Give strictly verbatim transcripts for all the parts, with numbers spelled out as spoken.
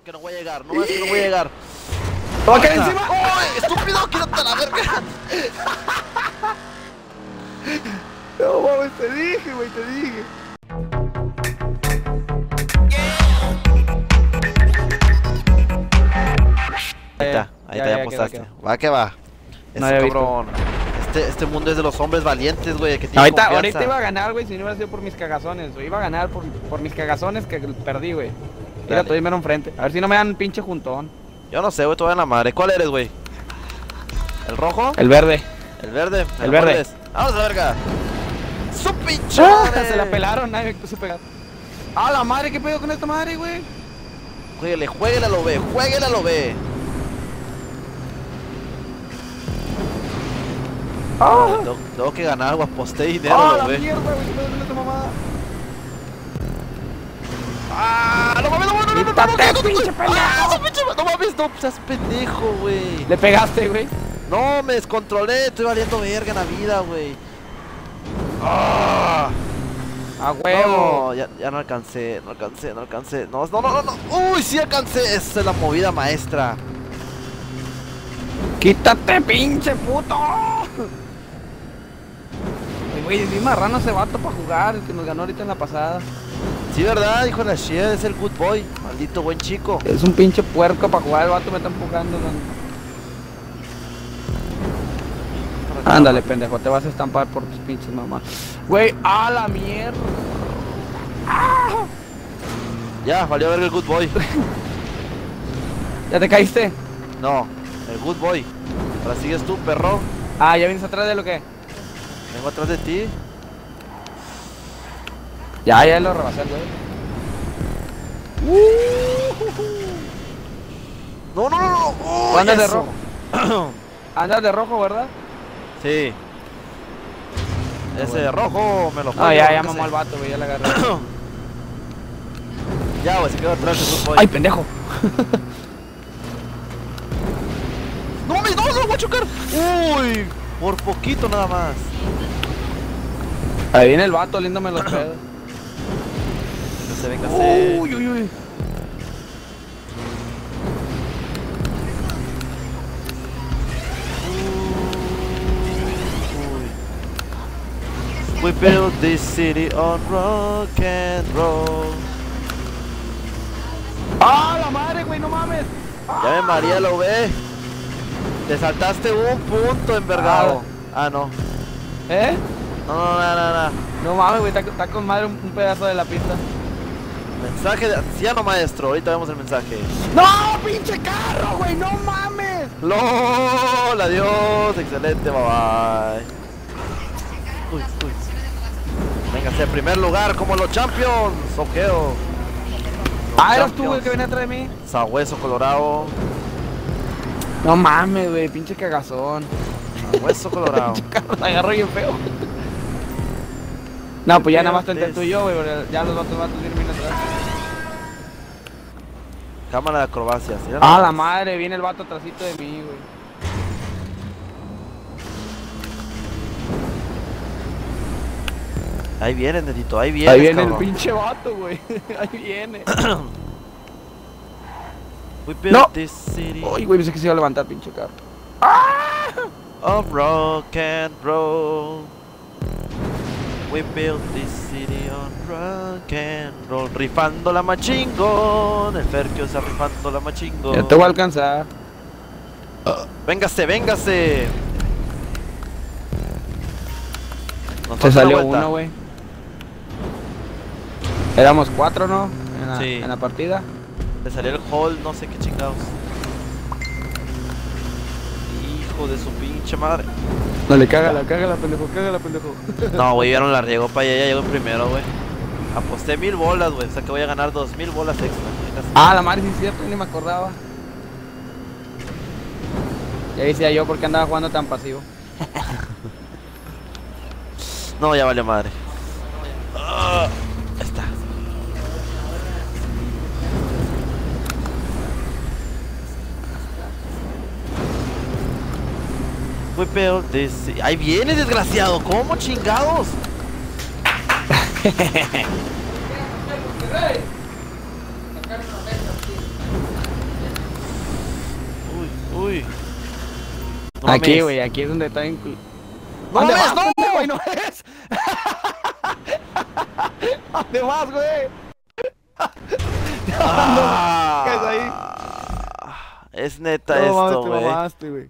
No, que no voy a llegar, no es que no voy a llegar. ¡Te va a caer encima! ¡Uy, estúpido! ¡Quítate a la verga! No mames, te dije, güey, te dije. Ahí está, ahí Ya, te ya, apostaste. quedó, quedó. Va que va. No Ese había cabrón. Este, este mundo es de los hombres valientes, güey. Que tiene Ahorita, confianza. ahorita iba a ganar, güey, si no hubiera sido por mis cagazones, güey. Iba a ganar por, por mis cagazones que perdí, güey. Mira, Dale. estoy mero enfrente. A ver si no me dan pinche juntón. Yo no sé, güey, todavía en la madre. ¿Cuál eres, güey? ¿El rojo? El verde. El verde. El verde. muerdes. ¡Vamos a la verga! ¡Su pinche Ah, madre! se la pelaron, nadie me puso a pegar. ¡Ah, la madre! ¿Qué pedo con esta madre, güey? Jueguele, jueguele a lo B, jueguele a lo B. ¡Ah! Tengo, tengo que ganar, güey, aposté dinero, ¡Ah, lo la ve. mierda, güey! ¿Qué pedo con esta mamada? ¡Ah! ¡No mames, no mames, no mames! ¡Quítate, no mames, pinche no mames! pendejo! ¡Ah, su pinche ma- ¡No mames, no seas pendejo, güey! Le pegaste, güey. No, me descontrolé, estoy valiendo verga en la vida, güey. ¡Ah! A huevo. No, ya, ya no alcancé, no alcancé, no alcancé. No, no, no, no, no. ¡Uy, sí alcancé! Esa es la movida maestra. ¡Quítate, pinche puto! Ay, güey, es bien marrano ese vato para jugar, el que nos ganó ahorita en la pasada. Sí, ¿verdad? Hijo de la shit, es el good boy. Maldito buen chico. Es un pinche puerco para jugar, el vato me está empujando. Man. Ándale, pendejo, te vas a estampar por tus pinches mamás. Güey, a la mierda. ¡Ah! Ya, valió verga el good boy. ¿Ya te caíste? No, el good boy. Ahora sigues tú, perro. Ah, ¿ya vienes atrás de lo que? Vengo atrás de ti. Ya, ya lo rebasé, güey. No, no, no, no. ¿Tú Uy, andas de eso. rojo? Andas de rojo, ¿verdad? Sí. Ese bueno. de rojo me lo Ah, ya, ya no mamó sé. al vato, güey, ya la agarré. Ya, güey, se quedó atrás el good boy. ¡Ay, pendejo! No mames, no, no, voy a chocar. Uy, por poquito nada más. Ahí viene el vato oliéndome los pedos. Véngase, véngase. Uy, uy, uy. We built this city on rock and roll. ¡Ah, la madre, güey! ¡No mames! Ya me María lo ve. Te saltaste un punto envergado. Ah, no. ¿Eh? No, no, no, no, no. No mames, güey, está, está con madre un, un pedazo de la pista. Mensaje de anciano maestro. Ahorita vemos el mensaje. ¡No, pinche carro, güey! ¡No mames! LOL, adiós. Excelente, bye bye. Uy, uy. Véngase, primer lugar como los champions. Ojeo. Ah, eras tú, güey, que venía atrás de mí. Sabueso colorado. No mames, güey, pinche cagazón. Sabueso colorado. Pinche carro te agarró bien feo. No, pues ya nada más te tú y yo, güey, porque ya los otros vatos vienen atrás. Cámara de acrobacias. ¿Sí? Ah, la madre, viene el vato atrásito de mí, güey. Ahí viene, Nedito, ahí viene. Ahí viene cabrón. el pinche vato, güey. Ahí viene. We built No. this city Uy, güey, pensé que se iba a levantar, pinche carro. of rock and roll. We built this city on rock and roll. Rifando la machingón. El Ferkio está rifando la machingón. Ya te voy a alcanzar. Véngase, véngase. Nos Se falta salió una vuelta. uno, güey. Éramos cuatro, ¿no? En la, Sí. en la partida. Le salió el hall, no sé qué chingados. Hijo de su pinche madre. Dale, cágala, cágala, pendejo, cágala, pendejo. No, güey, ya no la riegó para allá, ya llegó en primero, güey. Aposté mil bolas, güey, o sea que voy a ganar dos mil bolas extra. Ah, la madre, sí es cierto, ni me acordaba. Ya decía yo por qué andaba jugando tan pasivo. No, ya vale madre. Ah, ahí está. We built this city. Ahí viene, desgraciado. ¿Cómo chingados? Uy. No Aquí, mames. güey, aquí es donde está incluido. ¡No ¿Dónde mames, vas, no! pendejo? Ahí no es. ¿Dónde vas, güey? Ah, ¿Qué es ahí? es neta No mames, esto, te güey. mamaste, güey.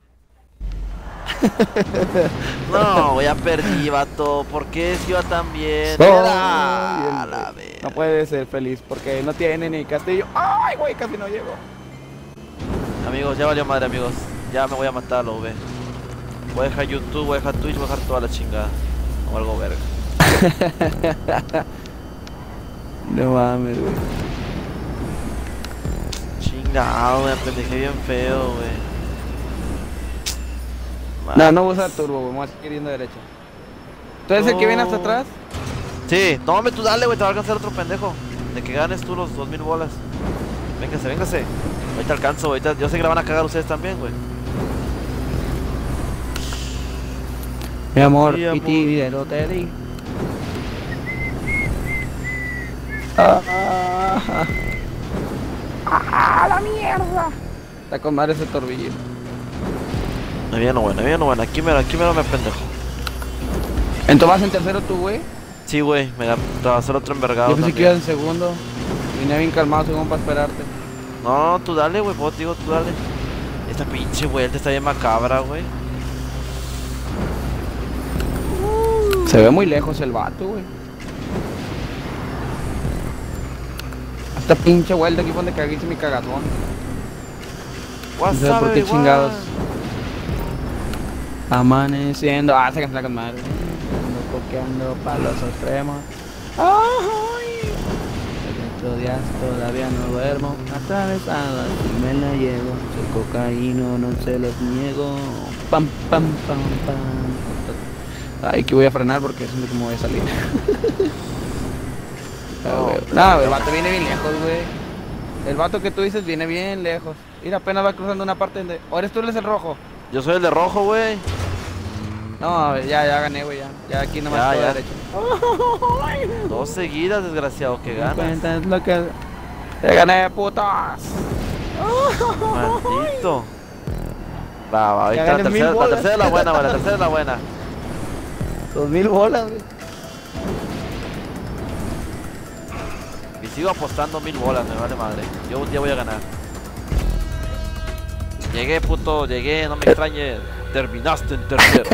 No, güey, ya perdí, vato. ¿Por qué si iba tan bien? Soy Era... el la rey. verga. No puede ser feliz porque no tiene ni castillo. ¡Ay, güey! Casi no llego. Amigos, ya valió madre, amigos. Ya me voy a matar a lo V. Voy a dejar YouTube, voy a dejar Twitch, voy a dejar toda la chingada. O algo verga. No mames, güey. Chingado, me pendejé bien feo, güey. No, no voy a usar turbo, güey. Vamos a seguir yendo derecha. ¿Tú eres el que viene hasta atrás? Sí, tómame tú, dale, güey, te va a alcanzar otro pendejo. De que ganes tú los dos mil bolas. Véngase, véngase. Ahorita alcanzo, güey. Ahorita- Yo sé que la van a cagar ustedes también, güey. Mi amor, Sí, amor. y ti dinero te di. Ah, ah, ah, la mierda. Está con madre ese torbellino. Me viene bueno, me viene bueno. Aquí me, aquí me lo me pendejo. Entonces vas en tercero tú, güey. Sí, güey, me va a hacer otro envergado. Yo pensé que también. ibas en segundo. Vine bien calmado, según para esperarte. No, tú dale, güey, vos digo, tú dale. Esta pinche vuelta está bien macabra, güey. Se ve muy lejos el vato, güey. Esta pinche vuelta aquí fue donde cagué mi cagatón. No sé por qué chingados. Amaneciendo. Ah, se cansa la con madre. Ando coqueando para los extremos. Ay. Estos días todavía no duermo. Atravesada y me la llevo. Soy cocaíno, no se los niego. Pam, pam, pam, pam. Ay, que voy a frenar porque siento que me voy a salir. No, güey. No, el vato viene bien lejos, güey. El vato que tú dices viene bien lejos. Mira, apenas va cruzando una parte donde... ¿O eres tú el rojo? Yo soy el de rojo, güey. No, ya, ya gané, güey, ya. Ya aquí nomás Ya, todo ya. derecho. Dos seguidas, desgraciado, que ganas. Cuenta es lo que... ¡Te gané, putas! Maldito. Va, va, ahorita Ya la gané mil tercera, la bolas. tercera es la buena, güey, la tercera es la buena. Dos mil bolas, güey. Y sigo apostando mil bolas, me vale madre. Yo un día voy a ganar. Llegué, puto, llegué, no me extrañes. Terminaste en tercero.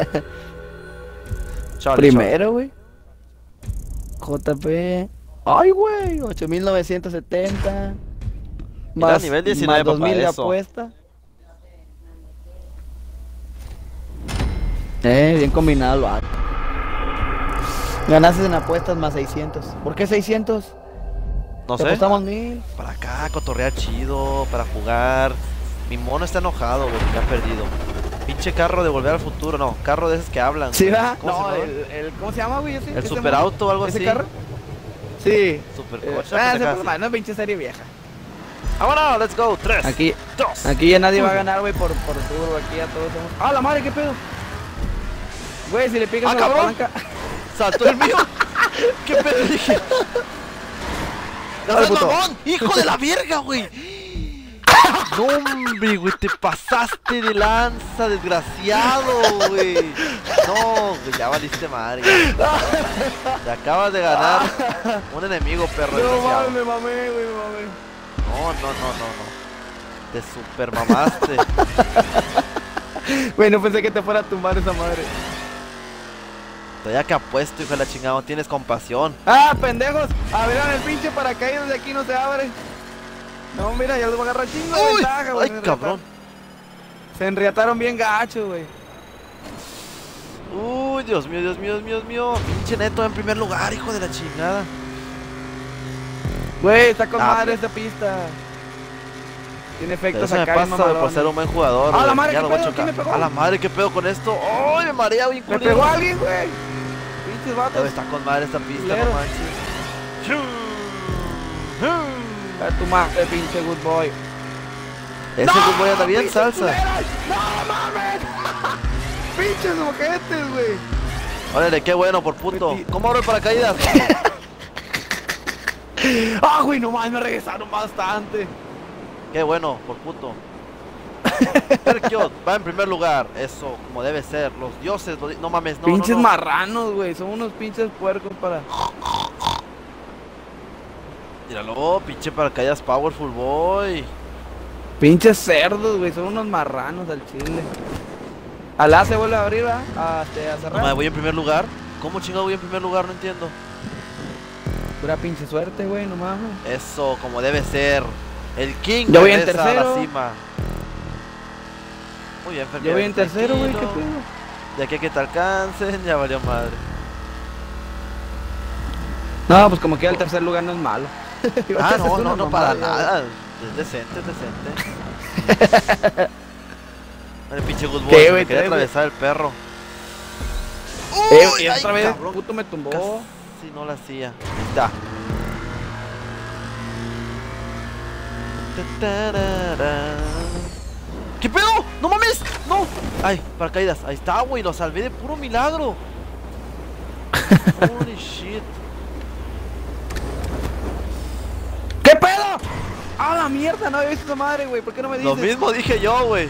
Chale, Primero, güey. J P. Ay, güey, ocho mil novecientos setenta. Era nivel diecinueve, más dos mil papá, de eso. apuesta. Eh, bien combinado lo hago. Ganaste en apuestas más seiscientos. ¿Por qué seiscientos? chale. No Te sé. apostamos mil. Para acá, cotorrear chido, para jugar. Mi mono está enojado, güey, que ha perdido. Pinche carro de Volver al Futuro, no, carro de esos que hablan. ¿Sí, güey. va? ¿Cómo se No, llama? el, el... ¿Cómo se llama, güey? Ese- El ese superauto o algo ¿Ese así. carro? Sí. Supercoche, Eh, ah, pendeja, ese- sí. no, no es pinche serie vieja. Vámonos, let's go. Tres, Aquí, dos. aquí ya nadie va a uno. ganar, güey, por, por turbo. Aquí ya todos somos... ¡Ah, la madre, qué pedo! Güey, si le picas ¡Ah, a la cabrón! palanca... Saltó el mío. ¿Qué pedo dije? ¡No Ay, seas puto. mamón! ¡Hijo de la verga, güey! No, hombre, güey, te pasaste de lanza, desgraciado, güey. No, güey, ya valiste madre. Ya. Te acabas de ganar un enemigo, perro No desgraciado. mames, me mamé, güey, me mamé. No, no, no, no, no. Te super mamaste. Güey, no pensé que te fuera a tumbar esa madre. Todavía que apuesto, hijo de la chingada, no tienes compasión. ¡Ah, pendejos! Abrieron el pinche paracaídas de aquí, no se abre. No, mira, ya los voy a agarrar chingo de ¡Uy! ventaja, güey. ¡Ay, se enriataron. cabrón! Se enriataron bien gacho, güey. Uy, Dios mío, Dios mío, Dios mío, Dios mío. Pinche Neto en primer lugar, hijo de la chingada. Güey, está con Ah, madre pero- esta pista. Tiene Pero efectos eso me acá, pasa bien güey, por mamalones. ser un buen jugador. ¡A la güey. madre, Ya qué lo voy a pedo! chocar. ¿Quién me pegó? A la madre, qué pedo con esto. ¡Ay, me marea bien Me culero! pegó alguien, güey. Pinches Debe vatos. estar con madre esta pista, Culero. no manches. A tu madre, pinche good boy. Ese good boy anda bien pinches salsa. culeras. ¡No mames! ¡Pinches moquetes, güey! Órale, qué bueno por puto. Metí- ¿Cómo abro el paracaídas? ¡Ah, güey! No mames, me regresaron bastante. Qué bueno, por puto. Perkio va en primer lugar. Eso, como debe ser. Los dioses, lo di- no mames, no, Pinches no, no. marranos, güey. Son unos pinches puercos para. Míralo, pinche paracaídas Powerful Boy. Pinches cerdos, güey. Son unos marranos al chile. Alá se vuelve a abrir, ¿va? A, este, a No cerrar. mames, voy en primer lugar. ¿Cómo chingado voy en primer lugar? No entiendo. Pura pinche suerte, güey, no mames. Eso, como debe ser. El King Yo voy en regresa a la tercero. cima. Muy bien, Fer, Yo voy en tercero, güey, qué tranquilo. pedo. De aquí a que te alcancen, ya valió madre. No, pues como que el tercer lugar no es malo. Ah, no, Es no, una no, mamada, para güey. nada. Es decente, es decente. El pinche Good Boy, ¿Qué, se güey, me quería traes, güey? atravesar el perro. Eh, Uy, y ay, otra vez, cabrón, puto me tumbó. casi no la hacía. Ahí está. Ta-tarara. ¿Qué pedo? ¡No mames! ¡No! Ay, paracaídas. Ahí está, güey. Lo salvé de puro milagro. Holy shit. ¿Qué pedo? ¡Ah, la mierda! No había visto esa madre, güey. ¿Por qué no me dices? Lo mismo dije yo, güey.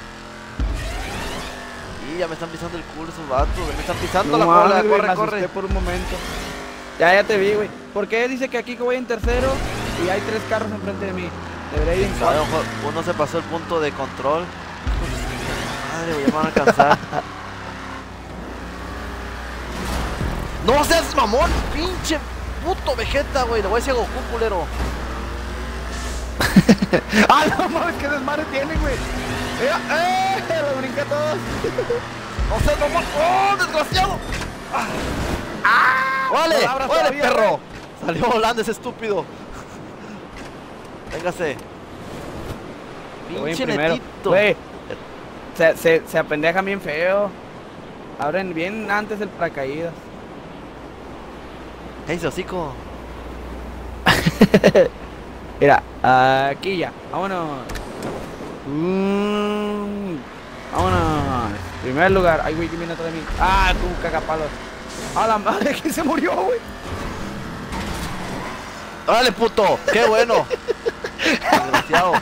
Y ya me están pisando el culo esos vatos, güey. Me están pisando No la cola. mames, güey, Corre, me corre. asusté por un momento. Ya, ya te vi, güey. ¿Por qué dice que aquí que voy en tercero y hay tres carros enfrente de mí? Debería ir en Sabe, cuarto. ojo, uno se pasó el punto de control. Madre, güey, ya me van a alcanzar. ¡No seas mamón! ¡Pinche puto Vegeta, güey! Le voy a decir a Goku, culero. ¡Ah, no mames! ¿Qué desmadre tienen, güey? ¡Eh! ¡Eh! ¡Lo brinca todos! ¡No seas mamón! ¡Oh, desgraciado! ¡Ah! ¡Órale! No abras ¡Órale, todavía, perro! güey. Salió volando ese estúpido. Véngase. Yo voy en Pinche primero. netito. Güey, se, se, se apendejan bien feo. Abren bien antes el paracaídas. ¡Ey, ese hocico! Mira, aquí ya. Vámonos. Mm, vámonos. Primer lugar. Ay, güey, que viene atrás de mí. Ah, tú, cagapalos. A la madre que se murió, güey. ¡Órale, puto! ¡Qué bueno! Desgraciado.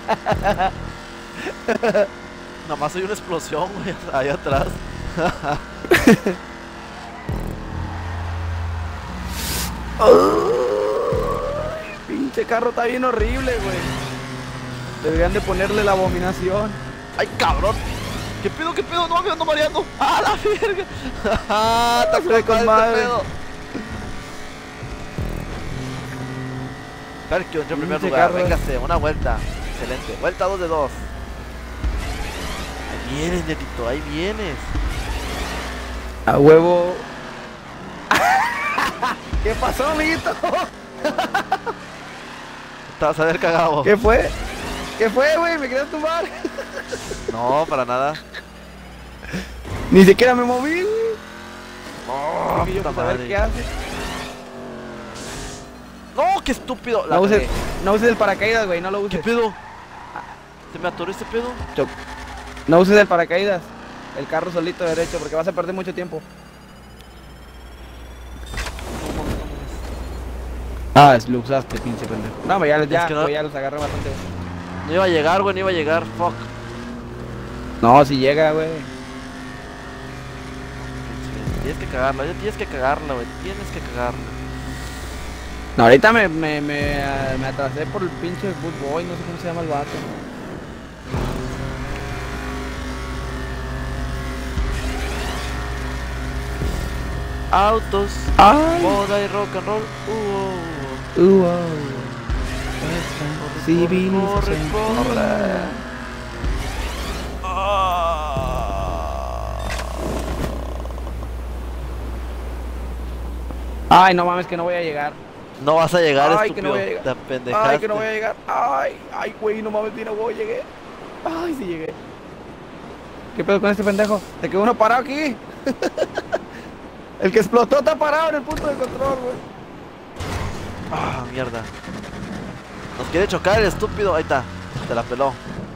Nada más soy una explosión, güey, ahí atrás. Pinche carro está bien horrible, güey. Deberían de ponerle la abominación. ¡Ay, cabrón! ¿Qué pedo, qué pedo? No, me ando mareando. ¡Ah, la verga! ¡Ah, está Se ve con con madre. madre! Pedo. Perkio entró en primer Pinche lugar. carro. Véngase, una vuelta. Excelente. Vuelta dos de dos. Ahí vienes, netito, ahí vienes. A huevo. ¿Qué pasó, amiguito? Te vas a ver cagado. ¿Qué fue? ¿Qué fue, güey? ¿Me querías tumbar? No, para nada. Ni siquiera me moví, güey. No, Dije yo, puta pues, a ver madre. qué hace. No, qué estúpido. La No uses, cagué. no uses el paracaídas, güey. No lo ¿Qué uses. pedo? ¿Se me atoró este pedo? Choc. No uses el paracaídas. El carro solito derecho, porque vas a perder mucho tiempo. Ah, es, lo usaste, pinche pendejo. No, ya, ya, Es que no- güey, ya los agarré bastante. No iba a llegar, güey, no iba a llegar. Fuck. No, si llega, güey. Tienes que cagarla, ya tienes que cagarla, güey. Tienes que cagarla. No, ahorita me, me, me, ah, me atrasé por el pinche Good Boy, no sé cómo se llama el vato. Autos, Ay, moda y rock and roll. Uh, uh, uh, oh. uh. Civilización. Corre, corre. Ah. Ay, no mames, que no voy a llegar. No vas a llegar, Ay, que no estúpido. voy a llegar. Te apendejaste. Ay, que no voy a llegar. Ay, ay, güey, no mames, no voy, llegué. Ay, sí llegué. ¿Qué pedo con este pendejo? Se quedó uno parado aquí. El que explotó está parado en el punto de control, güey. Ah, mierda. Nos quiere chocar el estúpido. Ahí está. Te la peló.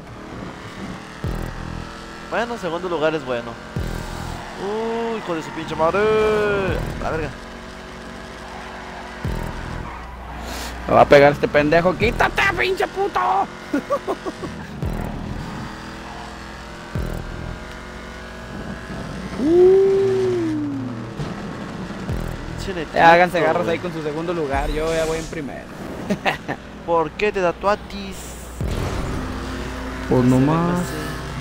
Bueno, segundo lugar es bueno. Uy, hijo de su pinche madre. La verga. Me va a pegar este pendejo. ¡Quítate, pinche puto! Chinetito. Háganse garros ahí con su segundo lugar, yo ya voy en primero. ¿Por qué te tatuatis? Pues Se ve, nomás. me sé.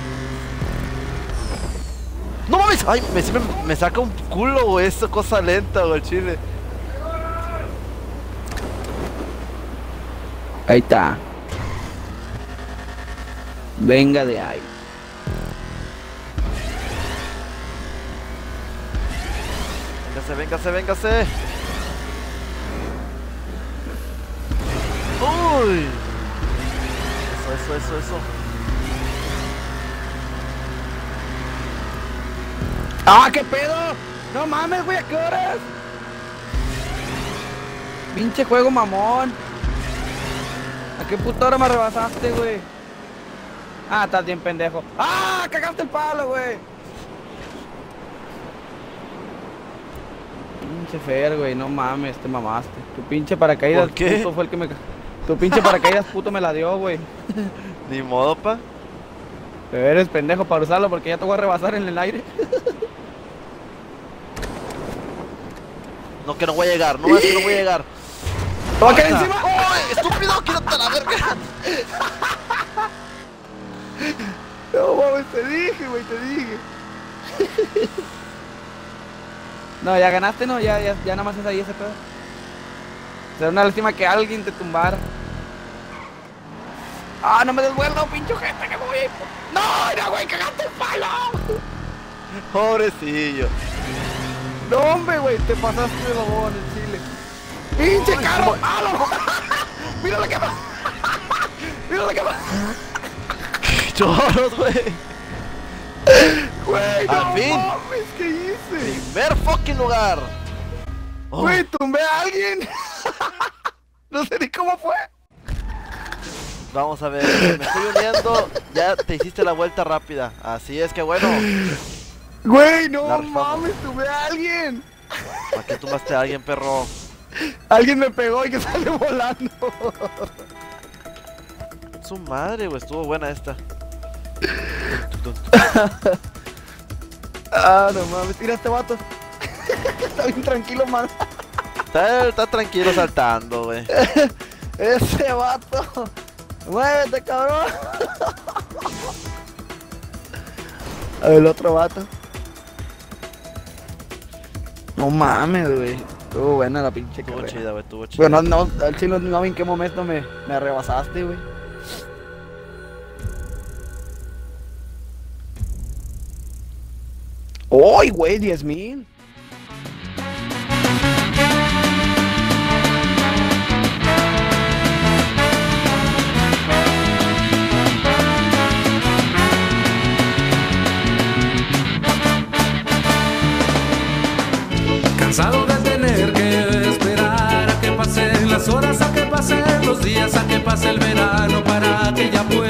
¡No mames! ¡Ay! Me, me, me saca un culo, güey. Esa cosa lenta, güey, el chile. Ahí está. Venga de ahí. Véngase, véngase, véngase. ¡Uy! Eso, eso, eso, eso. ¡Ah, qué pedo! No mames, güey, ¿a qué horas? Pinche juego mamón. ¿A qué puta hora me rebasaste, güey? Ah, estás bien pendejo. ¡Ah! ¡Cagaste el palo, güey! Pinche Fer, güey, no mames, te mamaste. Tu pinche paracaídas ¿Por qué? puto fue el que me... Tu pinche paracaídas puto me la dio, güey. Ni modo, pa. Pero eres pendejo para usarlo porque ya te voy a rebasar en el aire. No, que no voy a llegar. No, es que no voy a llegar. ¡Te va a caer encima! ¡Ay, estúpido! ¡Quítate a la verga! No mames, te dije, güey, te dije. No, ya ganaste, no, ya, ya, ya nada más es ahí ese pedo. Será una lástima que alguien te tumbara. Ah, no me des vuelo, pinche gente, que me voy a ir. No, no, güey, cagaste el palo. Pobrecillo. No, hombre, güey, te pasaste de babón en Chile. ¡Pinche carro! ¡Palo! ¡Mira la cama! ¡Mira la cama! ¡Choros, güey! ¡Güey, ¡Al no fin! mames! ¿Qué hice? ¡Primer fucking lugar! Oh, Güey, tumbé a alguien. No sé ni cómo fue. vamos a ver, me estoy uniendo. Ya te hiciste la vuelta rápida. Así es que bueno. Güey, no La rifamos. mames, tumbé a alguien. ¿Para qué tumbaste a alguien, perro? Alguien me pegó y que sale volando. Su madre, güey, estuvo buena esta. Ah, no mames, tira a este vato. Está bien tranquilo, man. Está, está tranquilo saltando, güey. Ese vato. Muévete, cabrón. A ver, el otro vato. No mames, güey. Estuvo buena la pinche Estuvo carrera. chida, güey, estuvo chida. Bueno, no, al chile no vi en qué momento me, me rebasaste, güey. ¡Ay, güey! diez mil. Cansado de tener que esperar a que pasen las horas, a que pasen los días, a que pase el verano para que ya pueda